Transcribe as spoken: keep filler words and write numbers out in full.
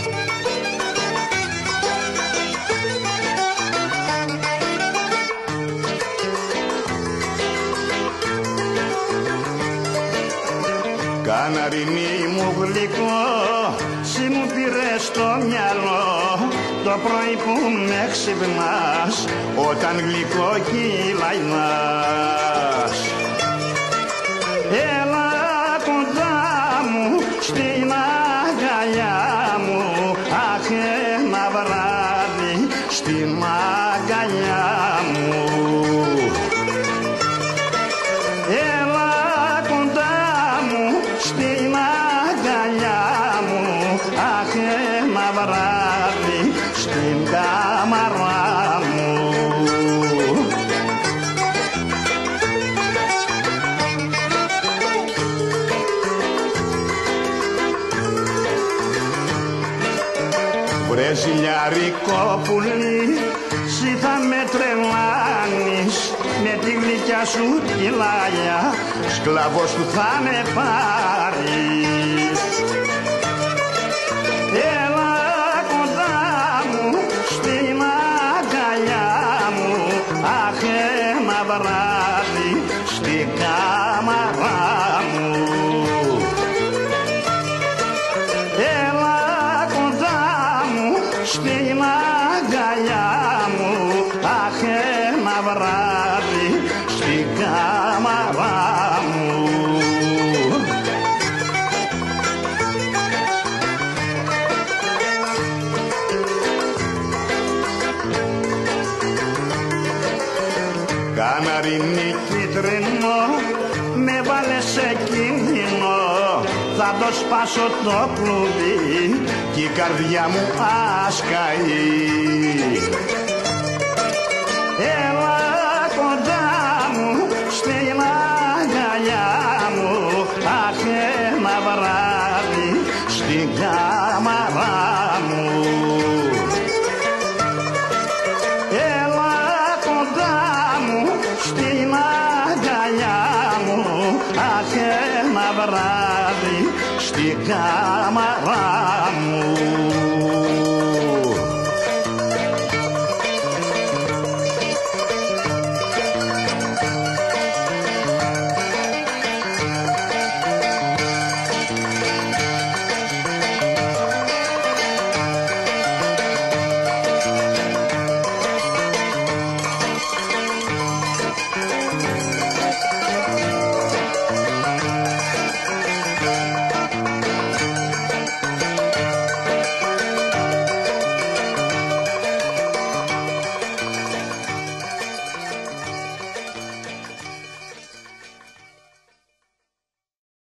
Καναρινί μου γλυκό, συ μου πήρες στο μυαλό το πρωί που με ξυπνάς, όταν γλυκό κυλαϊνάς. Έλα κοντά μου στην αγκαλιά μου, αχ ένα βράδυ στην αγκαλιά μου. Έλα κοντά μου στην αγκαλιά μου, αχ ένα βράδυ στην κάμαρα μου. Βρεζιλιάρικο πουλί, συ θα με τρελάνεις, με τη γλυκιά σου τη λάγια, σκλάβος του θα με πάρεις. Έλα κοντά μου στην αγκαλιά μου, αχ ένα βράδυ στην κάμαρα μου. Έλα κοντά μου στην αγκαλιά μου, αχ ένα βράδυ στην κάμαρα μου. Καναρινί κίτρινο, με βάλε σε κίνδυνο, θα το σπάσω το κλουβί κι η καρδιά μου άσκαει. Έλα κοντά μου στην αγκαλιά μου, αχ ένα βράδυ στην κάμαρα μου. Έλα κοντά μου στην αγκαλιά μου, αχ ένα βράδυ στην κάμαρα